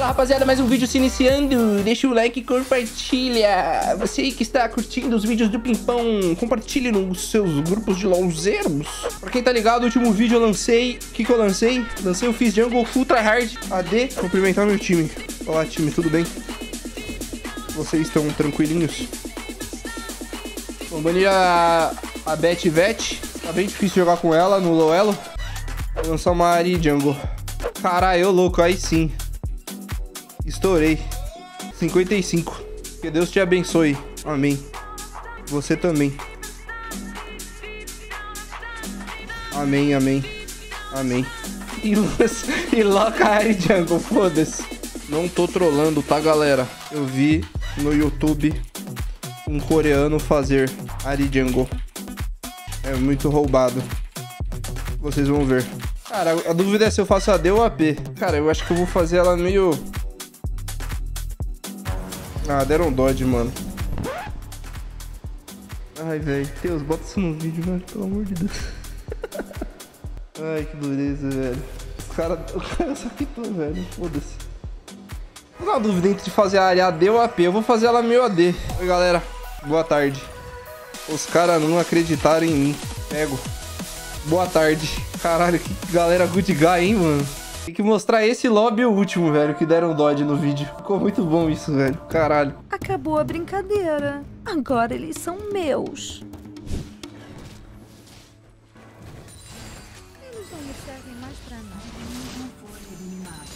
Fala, rapaziada, mais um vídeo se iniciando. Deixa o like e compartilha. Você que está curtindo os vídeos do Pimpão, compartilhe nos seus grupos de LOLzeiros. Pra quem tá ligado, o último vídeo eu lancei. O que eu lancei? Lancei o Fizz Jungle Full Tryhard AD. Cumprimentar meu time. Olá, time, tudo bem? Vocês estão tranquilinhos? Vamos banir a Beth Vet. Tá bem difícil jogar com ela no low elo. Vou lançar uma Ahri Jungle. Caralho, louco, aí sim. Estourei. 55. Que Deus te abençoe. Amém. Você também. Amém, amém. Amém. E loca a Ahri Jungle, foda-se. Não tô trolando, tá, galera? Eu vi no YouTube um coreano fazer Ahri Jungle. É muito roubado. Vocês vão ver. Cara, a dúvida é se eu faço AD ou AP. Cara, eu acho que eu vou fazer ela meio... Ah, deram dodge, mano. Ai, velho. Deus, bota isso no vídeo, velho. Pelo amor de Deus. Ai, que dureza, velho. O cara só quitou, velho. Foda-se. Tô na dúvida entre fazer a área AD ou AP. Eu vou fazer ela meio AD. Oi, galera. Boa tarde. Os caras não acreditaram em mim. Pego. Boa tarde. Caralho, que galera good guy, hein, mano? Tem que mostrar esse lobby o último, velho, que deram dodge no vídeo. Ficou muito bom isso, velho. Caralho. Acabou a brincadeira. Agora eles são meus. Eles não me servem mais pra nada. Não foi eliminado.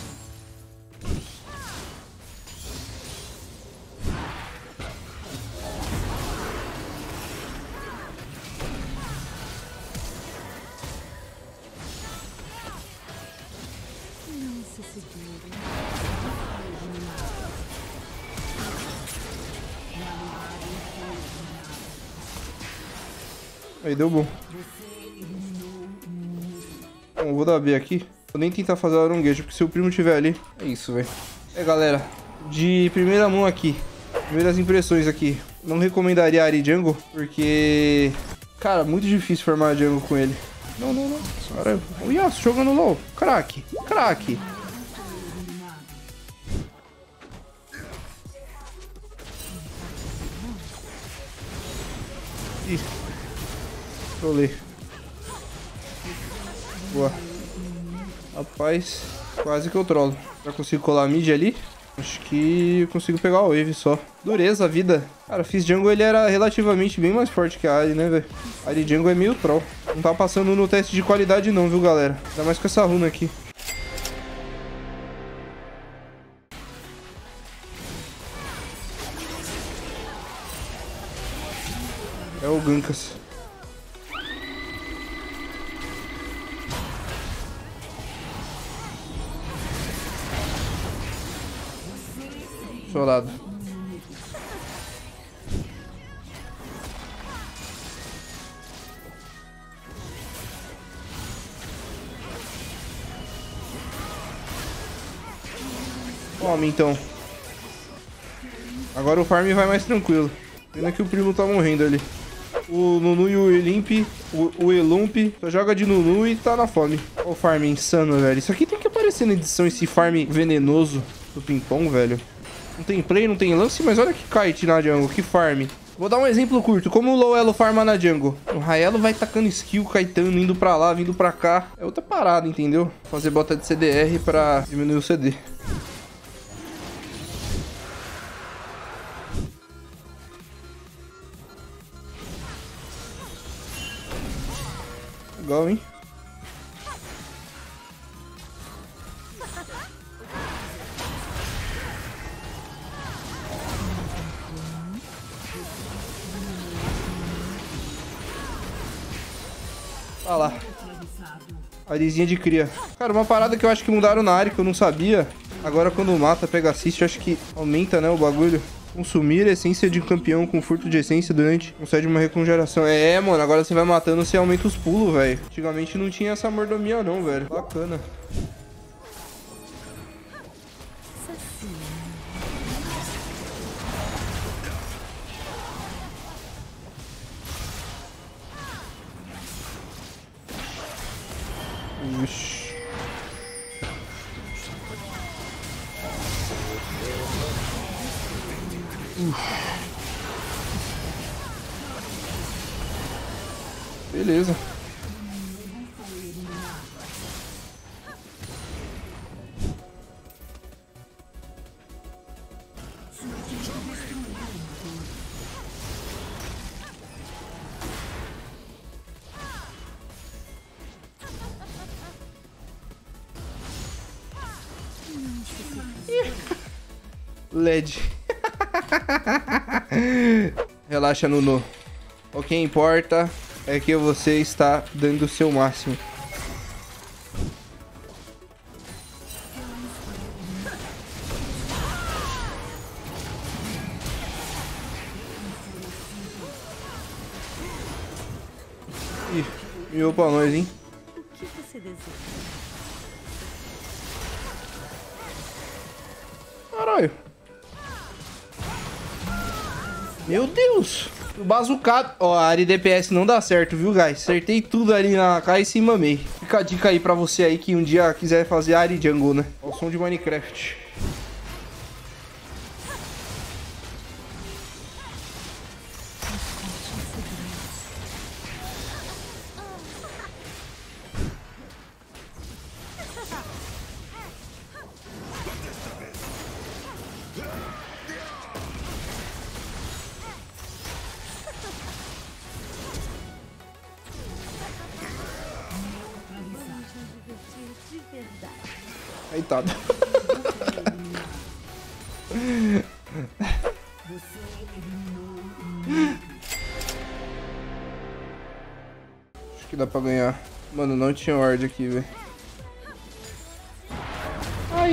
Aí deu bom. Bom, eu vou dar B aqui. Vou nem tentar fazer o aronguejo, porque se o primo estiver ali... É isso, velho. É, galera. De primeira mão aqui. Primeiras impressões aqui. Não recomendaria a Ahri Jungle, porque... Cara, muito difícil formar a jungle com ele. Não, não, não. Cara, o Yasuo jogando low. Crack. Crack. Ih. Trolei. Boa. Rapaz, quase que eu trolo. Já consigo colar a mid ali? Acho que eu consigo pegar o wave só. Dureza a vida. Cara, Fizz Jungle ele era relativamente bem mais forte que a Ahri, né, velho? A Ahri Jungle é meio troll. Não tá passando no teste de qualidade não, viu, galera? Ainda mais com essa runa aqui. É o Gankas. Solado. Toma, então. Agora o farm vai mais tranquilo. Pena que o primo tá morrendo ali. O Nunu e o Elimp, o Elump, só joga de Nunu e tá na fome. Olha o farm insano, velho. Isso aqui tem que aparecer na edição, esse farm venenoso do Pimpão, velho. Não tem play, não tem lance, mas olha que kite na jungle, que farm. Vou dar um exemplo curto, como o low elo farma na jungle. O high elo vai tacando skill, kitando, indo pra lá, vindo pra cá. É outra parada, entendeu? Fazer bota de CDR pra diminuir o CD. Legal, hein? Olha lá. Ahrizinha de cria. Cara, uma parada que eu acho que mudaram na área que eu não sabia. Agora quando mata, pega assist, eu acho que aumenta, né, o bagulho. Consumir essência de campeão com furto de essência durante concede uma reconjeração. É, mano, agora você vai matando, você aumenta os pulos, velho. Antigamente não tinha essa mordomia não, velho. Bacana. Beleza. LED. Relaxa, Nuno. O que importa é que você está dando o seu máximo. Ih, miou pra nós, hein? O que você deseja? Caralho. Meu Deus. O bazucado. Ó, a área DPS não dá certo, viu, guys? Acertei tudo ali na cara e se mamei. Fica a dica aí pra você aí que um dia quiser fazer área jungle, né? Ó, o som de Minecraft. Coitado. Acho que dá pra ganhar. Mano, não tinha ward aqui, velho. Ai.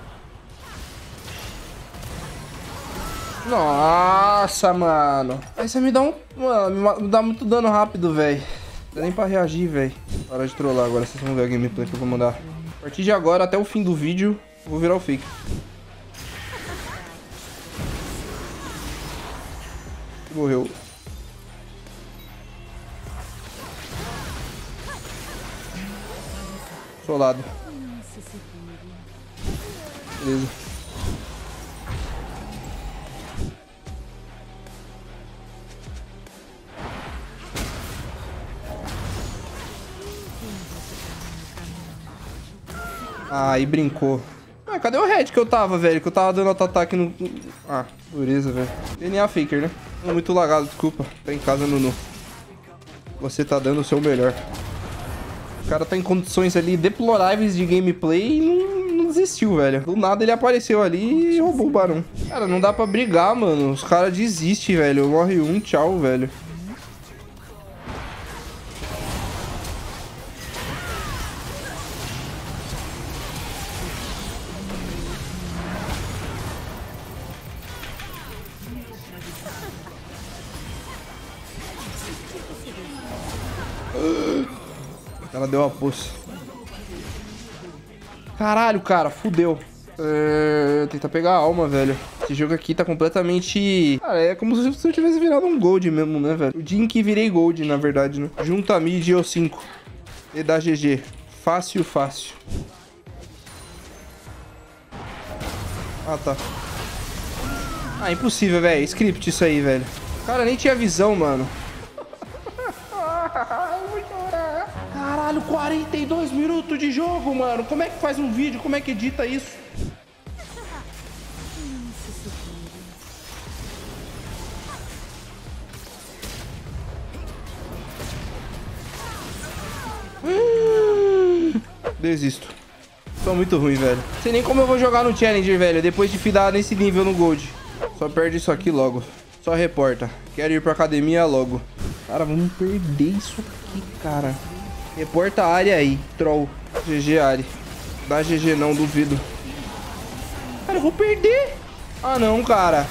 Nossa, mano. Aí você me dá um... Mano, me dá muito dano rápido, velho. Não dá nem pra reagir, velho. Para de trollar agora, vocês vão ver a gameplay que eu vou mandar. A partir de agora, até o fim do vídeo, eu vou virar o fake. Morreu. Solado. Beleza. Aí brincou. Ah, cadê o red que eu tava, velho? Que eu tava dando auto-ataque no... Ah, dureza, velho. DNA Faker, né? Muito lagado, desculpa. Tá em casa, Nuno. Você tá dando o seu melhor. O cara tá em condições ali deploráveis de gameplay e não desistiu, velho. Do nada ele apareceu ali e roubou o barão. Cara, não dá pra brigar, mano. Os caras desistem, velho. Morre um, tchau, velho. Ela deu uma poça. Caralho, cara, fudeu. Tentar pegar a alma, velho. Esse jogo aqui tá completamente... Cara, é como se eu tivesse virado um gold mesmo, né, velho? O dia em que virei gold, na verdade, né? Junta a mid e o 5. E dá GG. Fácil, fácil. Ah, tá. Ah, impossível, velho. Script isso aí, velho. Cara, nem tinha visão, mano. Caralho, 42 minutos de jogo, mano. Como é que faz um vídeo? Como é que edita isso? Desisto. Tô muito ruim, velho. Não sei nem como eu vou jogar no Challenger, velho. Depois de fidar nesse nível no Gold. Só perde isso aqui logo. Só reporta. Quero ir pra academia logo. Cara, vamos perder isso aqui, cara. Reporta a área aí, troll. GG, Ari. Dá GG não, duvido. Cara, eu vou perder. Ah, não, cara.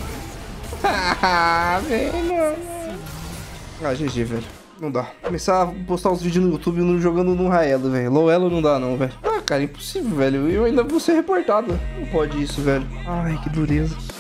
Velho. Ah, GG, velho. Não dá. Começar a postar uns vídeos no YouTube jogando no Raelo, velho. Low Elo não dá, não, velho. Ah, cara, impossível, velho. Eu ainda vou ser reportado. Não pode isso, velho. Ai, que dureza.